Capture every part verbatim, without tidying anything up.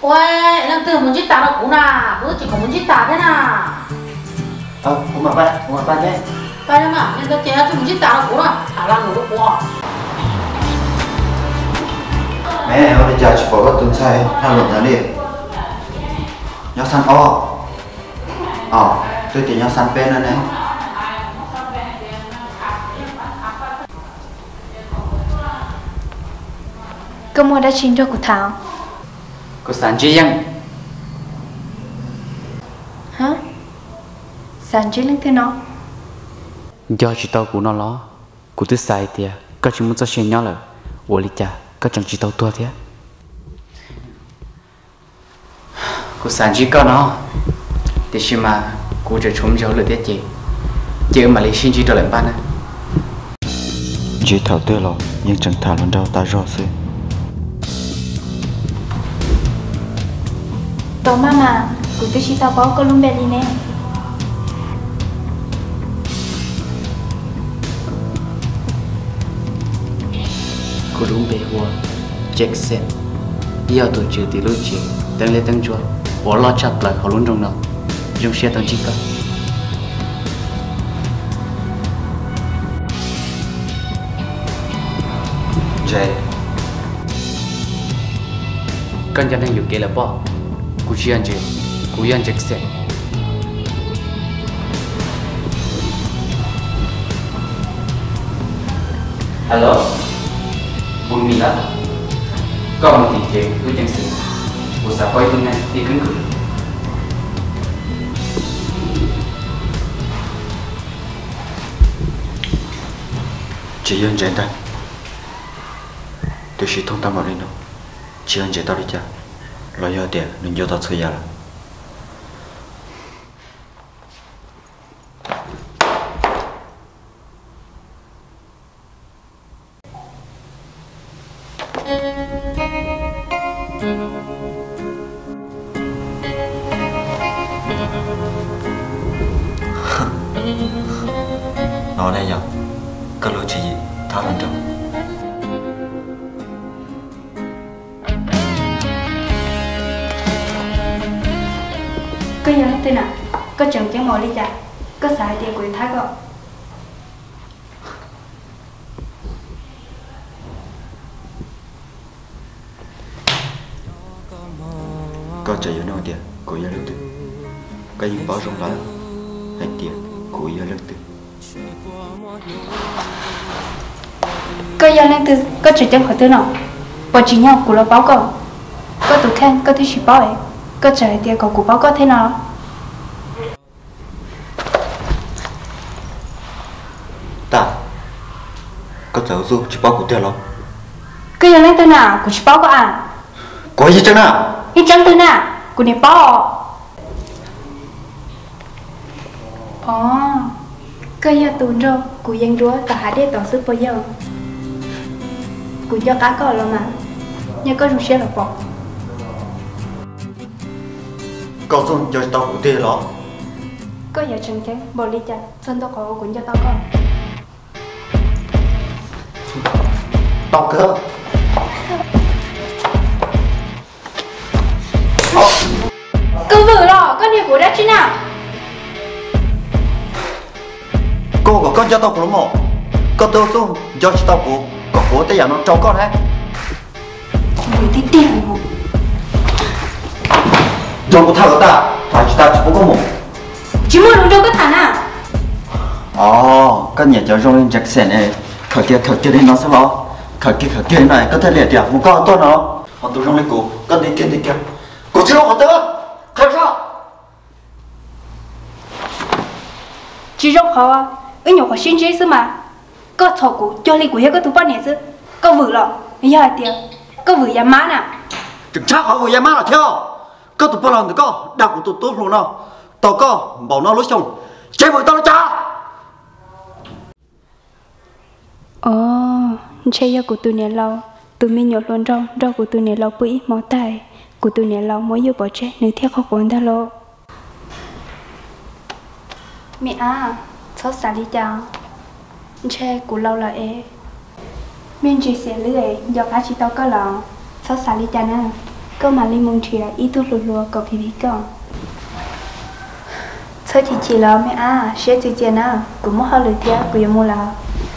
ôi lần từ muốn chít tả đâu cũng nà bữa chỉ có muốn chít tả thế nà ờ cũng mà ba cũng mà ba nhé ba nhá mà nên tôi chế cho muốn chít tả đâu cũng nà thả lăng đủ của mẹ ở đây giờ chỉ có cái tuần sai hai lần nữa đi nhớ san o ờ tôi chỉ nhớ san pen nữa này Cô mua đã chín cho cụ Thảo. Cô sản chi dân. Hả? Sản chi lên thế nó. Do chỉ tao của nó lo, của tôi sai thì các chúng muốn cho xe nhau là, ủa lý cha, các chẳng chỉ tao tua thế. Cô sản chi có nó, thì khi mà côจะtrốn giấu lời tiết chị, chị mà lấy xin chỉ cho lần ban á. chỉ thảo tươi rồi, nhưng chẳng thảo lần đâu ta rõ xí. Tao mama, cụ tôi chỉ tao bảo có luôn bè đi nè. Cô đúng bề hoa, check set, yêu tổ chức thì lúc chị, tăng lên tăng chúa, bỏ lo chặt lại họ luôn trong nó, dùng xe tăng chỉ cả. Jay, con cho nên dùng cái là bỏ, cô chỉ ăn gì, cô ăn check set. Hello, buồn mi lắm. Có một thị trường tôi chẳng xin, cô sẽ quay tuần này đi cứng cử. chỉ yên Jay ta, tôi chỉ thông tâm vào đây nó, chỉ yên Jay tao đi cha, lo giờ tiền nên giờ tao chơi giờ là. Nó đây giờ, cái lối chỉ gì, tháo lên trong. Có giờ tên nào? Có chồng chẳng mò đi chả? Có xài tiền của thái gọi. Có chạy vô đâu tiền, của yêu lực tử. Cái gì bảo rộng lắm, hành tiền, của yêu lực tử. Có giờ lên từ có chồng chẳng khỏi tên nào? Bỏ chỉ nhau của nó báo có. Có tụ khen, có thứ chỉ báo ấy. Có trả lại tiền của cụ báo có thế nào? Ta, có cháu du chỉ báo của tiền lo. Có giờ lên từ nào? Cụ chỉ báo có à? Có gì chứ nào? Ít chẳng từ nào? Cụ này báo. Ồ, có giờ tụi rồi, cụ dân rúa ta hãy để tổng sức bao giờ. Cụ cho cá có rồi mà, nhưng có rung xe là bỏ. Có dùng cho tao của tiền lo. Có giờ chẳng chẳng, bỏ đi chả, dân tao có cũng cho tao con. Tao cơ. Cứ vừa rồi, con đi của đã chứ nào? Cô của con cho tao của nó mổ. Có tao dùng cho tao của, có của tay nó cho con đấy. Người tí tiền mà. Dùng của thằng của ta, phải cho ta chỉ có một. Chỉ muốn đúng đâu có thằng nào? Ồ, cái nhà cháu rong lên chặt sẹn này, khởi kia khởi kia đi nó sẽ lo, khởi kia khởi kia này có thể liệt điểm một con tôi nó, họ tôi rong lên cổ, con đi kia đi kia, cổ chưa họ tới, khởi sao? Chỉ rong họ à, ở nhỏ họ xin chế chứ mà, có thọ cụ cho lên của hết có tụ bao nhiêu chứ, có vừa lọ, giờ tiền, có vừa nhà má nào? Chừng chắc họ vừa nhà má là theo, có tụ bao lần thì có, đào của tụ tốt luôn nào, tao có, bảo nó lối xong, chế vợ tao nó cha. Ồ, chơi giờ của tụi này lâu, tụi mình nhột luôn rong, rong của tụi này lâu bụi máu tay, của tụi này lâu mới vô bỏ chết, nếu theo không còn ta lo. Mẹ à, cháu xả đi chào. Chơi của lâu là ế. Mình chỉ sẽ lưỡi, do cá chỉ tao có lọ, cháu xả đi chào nè. có mà linh mông chỉ là ít thuốc lùa lùa có phí phí con thôi thì chỉ là mẹ à sẽ chỉ tiền à cũng mất hơi lười tiếc cũng mua là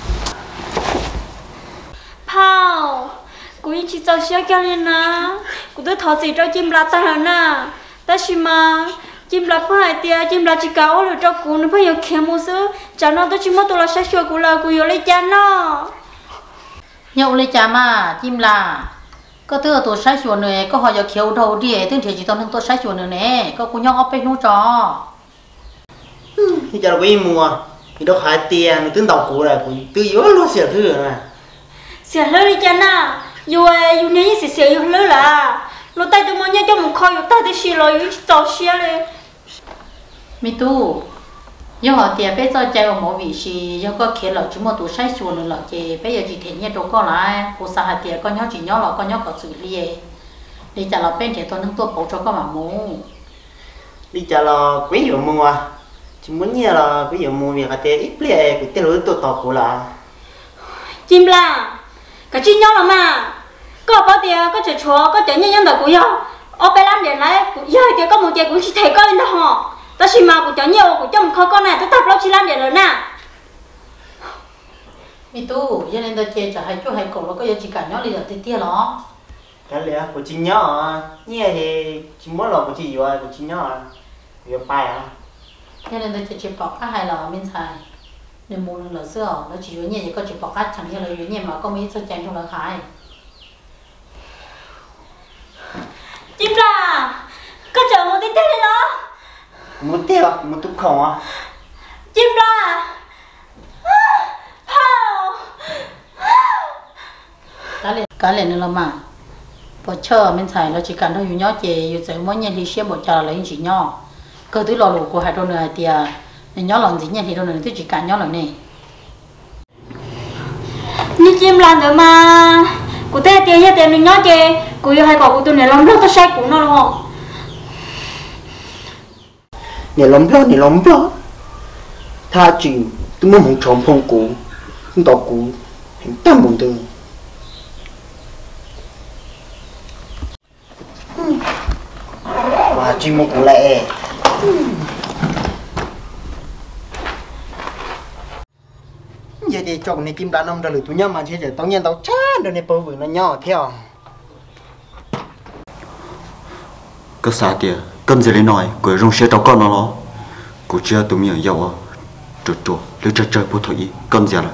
Pao cũng chỉ cho xe cho nên nè cũng tôi thọ gì cho chim lá ta là nè ta chỉ mà chim lá phải tiền chim lá chỉ cao rồi cho cũng nó phải有钱么事cho nó tôi chỉ mất tôi là sẽ sửa cũng là cũng有lấy tiền nó nhau lấy cha mà chim là có thứ tôi sai chuột này có họ giờ khéo đầu đi thứ thì chỉ toàn tôi sai chuột nữa nè có cũng nhau ốp bên nút cho thì cho cái mùa thì đó khai tiền tính đầu cũ là cũng tư yếu luôn xỉa thứ rồi nè xỉa lưỡi đi cha nè dù dù nếu như xỉa xỉa dù lưỡi là lúc tay tôi muốn nhớ cho một khoi dù tay tôi xỉa rồi dù tao xỉa lên mi tu giờ họ tiền bây giờ chạy ở mỗi vị trí giờ có khéo là chúng mà tôi sai chuột nữa là chị bây giờ chỉ thấy nhớ đâu có lại cô sa hạt tiền con nhớ chỉ nhớ là con nhớ có xử lý để trả là bên thì tôi nâng tôi bổ cho con mà mua đi trả là quý dụ mùa chỉ muốn nhớ là quý dụ mùa việc là tiền ít lệ của tiền lưỡi tôi tỏ của là chim là cái chim nhớ là mà có bao tiền có chở chó có chở nhân nhân đầu của nhau ở bên làm điện này của giờ thì có một tiền cũng chỉ thấy có lên đó họ ta chỉ mà của chở nhiều của chồng khó con này tôi tập lo chỉ làm điện lớn nè mi tu giờ nên tôi chơi cho hai chú hai cậu nó có giờ chỉ cả nhớ đi được tí tia đó cái lẽ của chị nhớ nhớ thì chỉ muốn là của chị rồi của chị nhớ việc bài à cho nên tôi chỉ bọc các hai lò bên xài nên mua lò sữa nó chỉ có nhẹ có chỉ bọc các chẳng như là nhẹ mà có mấy sơ chén trong là khai chim là có chờ một tí tết lên đó một tiêu một túp khổng à chim là Pao cái này cái này nữa là mà bỏ chờ bên xài nó chỉ cần nóอยู่nhỏ chèอยู่ใส่mỗi nhân thì xe bỏ chờ là những chỉ nhỏ cơ thứ lò lù của hai đôi này thì nên nhỏ lần gì nhân thì đôi này tôi chỉ cần nhỏ lần này như chim làm được mà của tết tiền như tiền mình nhỏ chè của yêu hai cậu của tôi này làm rất tôi sai của nó luôn nè lắm đó nè lắm đó tha chỉ tôi muốn một chồng phong cũ không tỏ cũ hình tam bụng từ và chỉ một cũ lẹ giờ thì chồng này kim đàn ông đã lừa tụi nhau mà chỉ để tao nhân tao chán rồi này bầu vừa nó nhỏ theo có sao tiền cơn gì lên nói của rong xe tao con nó lo của chưa tụi mình giàu à trượt trượt lấy trượt trượt bút thổi cơn gì là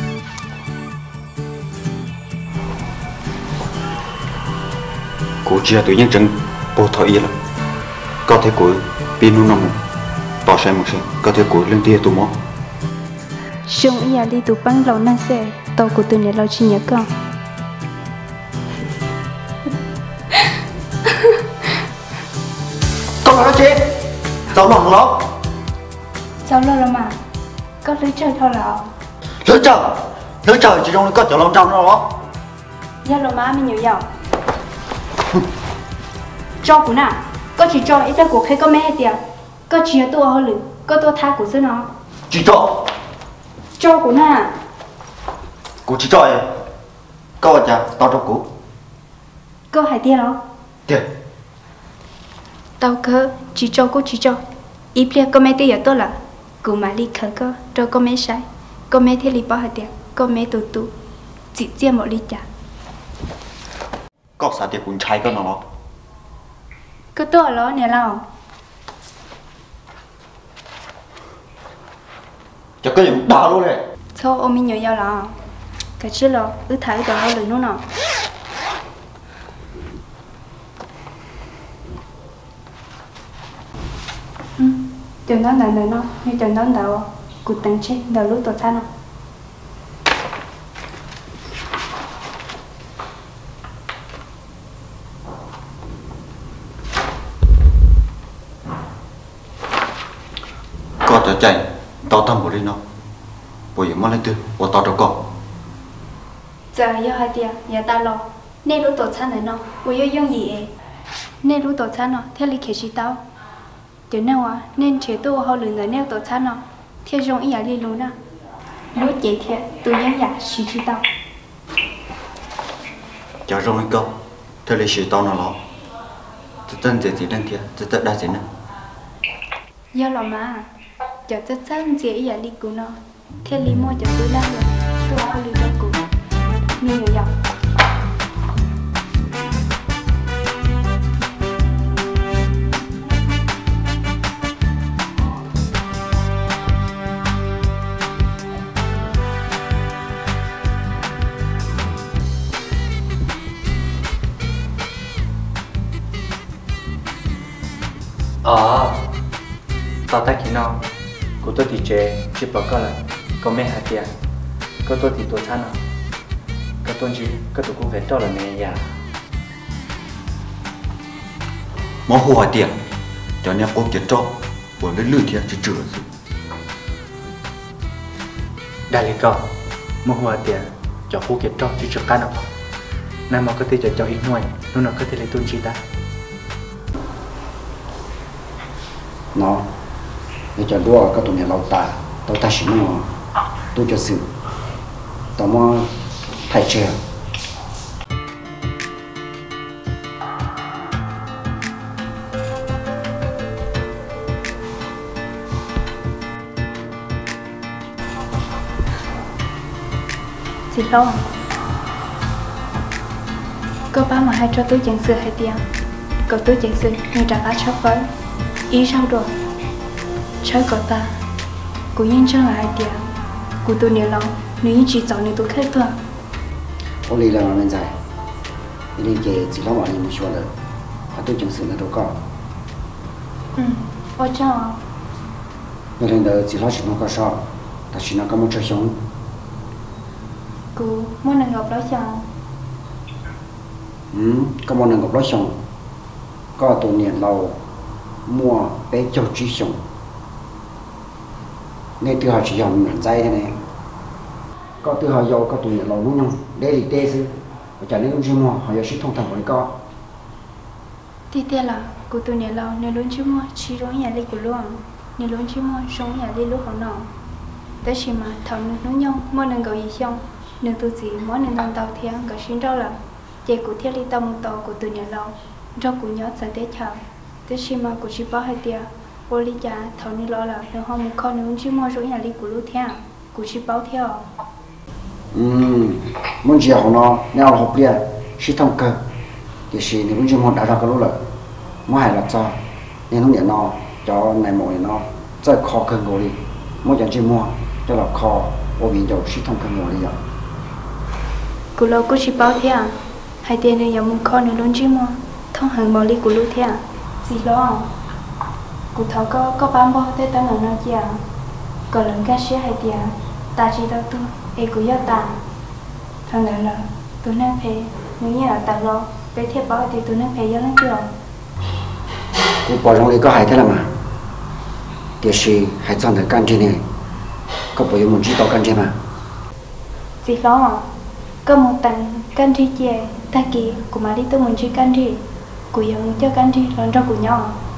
của chưa tụi nhân chân bút thổi là có thể của pin nó nằm bỏ sai một xe có thể của lên tia tụi mó xong ý à đi tụ băng lâu năng xe tàu của tụi này lâu chỉ nhớ con con nói chết cháu lòng nó cháu lo rồi mà có lưới trời thôi là lưới trời lưới trời chỉ trong có chỗ lòng trong đó giờ rồi má mình nhiều giàu cho của nào có chỉ cho ít ra của khi có mấy hết tiền có chỉ tôi hơn lử có tôi tha của dân nó chỉ cho cho của nào của chỉ cho em có chả tao cho của có hai tiền đó tiền tao cơ chỉ cho cô chỉ cho ít tiền có mấy tiền ở tôi là của mà đi khởi có cho có mấy sai có mấy thế li bao hai tiền có mấy tụ tụ chỉ chia một ly trà có sao tiền cũng trái con nó có tôi ở đó nè nào cho cái gì đào luôn này sao ôm mình nhiều giàu là cái chứ là ứ thái tao hơi lử nữa nào chừng đó đợi đợi nó như chừng đó đợi cụ tặng chết đợi lúc tổ than không có cho chạy tao tâm một đi nó bây giờ mất lên tư và tao cho con giờ giờ hai tiền giờ ta lo nên lúc tổ than này nó bây giờ dùng gì ấy nên lúc tổ than nó theo lịch chỉ tao từ nào à nên chế tôi họ lừa người neo tổ than nó theo dùng ý đi luôn à lúc chế thiệt tôi nhớ giả chỉ chỉ tao cho rong lên câu theo lịch sử tao nó lo tôi tên gì gì đang kia tôi tên đa gì nữa do là mà cho chắc chắn dễ giả đi của nó thế lý mua cho tôi làm rồi tôi không đi đâu cũng nhiều nhiều dọc ờ tao ta khi nào cô tôi thì chế chỉ bảo có là có mấy hạt tiền có tôi thì tôi chán nào có tôi chỉ có tôi cũng phải cho là mẹ già mỏ hoa tiền cho nên cô chết cho buồn với lươn thiệt chỉ chữa gì đại lý cao mua hoa tiền cho cô kết cho chỉ cho cá nào nay mà có thể cho cho ít nuôi lúc nào có thể lấy tôi chỉ ta nó để cho đua các tụi này lâu ta tao ta chỉ nó tôi cho sự tao mà thay chơi gì đâu có ba mà hai cho tôi chẳng sự hay tiền cậu tôi chẳng sự nhưng trả cá sắp với ý sao rồi trái cậu ta cũng nhanh chân là hai tiền của tôi nhiều lòng nếu chỉ chọn nên tôi khác thôi ô lì là mà mình dài đi về chỉ lo mọi người một số rồi và tôi chẳng sự là đâu có ừ ô cho người lên đó chỉ lo chỉ nó có sao ta chỉ nó có một chỗ sống cô muốn nàng ngọc đó chồng ừ có một nàng ngọc đó sống có tụi này lâu mua bé cho chỉ sống ngay từ họ chỉ dòng hẳn dây thế này có từ họ dầu có tụi này lâu đúng không đây là tê sư và trả nên cũng chưa mua họ giờ sẽ thông thẳng với con thì tiếc là cô tôi nhớ lâu nếu luôn chưa mua chỉ đúng nhà đi của luôn nếu luôn chưa mua sống nhà đi lúc họ nọ tới khi mà thằng nước nó nhông mua nâng cầu gì xong nâng tôi chỉ mỗi nâng đồng tàu thiên cả xin đâu là chạy của thiết lý tàu một tàu của tôi nhớ lâu cho cũng nhớ sẽ tới chào tới khi mà của chị bảo hai tia ô lý cha thằng này lo là nếu họ một con nếu chưa mua sống nhà đi của lúc theo của chị bảo theo ừm muốn gì họ nó nếu học liền sẽ thông cơ thì sẽ nếu muốn chưa mua đã ra cái lúc là mua hay là cho nên không nhận nó cho này mỗi nó rất khó khăn ngồi đi mua chẳng chưa mua cho là khó ô bị dầu sẽ thông cơ ngồi đi rồi của lâu của chị bảo theo hai tia này giờ một con nếu luôn chưa mua thông hàng bảo lý của lúc theo gì lo cụ thọ có có bán bao tới tao nào chưa còn lần cá sấu hay tiền ta chỉ đâu tôi ai cũng nhớ ta thằng này là tôi nên phải nếu như là ta lo bé thiệp báo thì tôi nên phải nhớ lắm chưa cụ bỏ trong đây có hai thế là mà điều gì hai chọn được căn trên này có bao nhiêu muốn chỉ tao căn trên mà gì lo có một tầng căn trên chè ta kỳ của mà đi tôi muốn chỉ căn trên của giờ muốn cho căn trên lần ra của nhau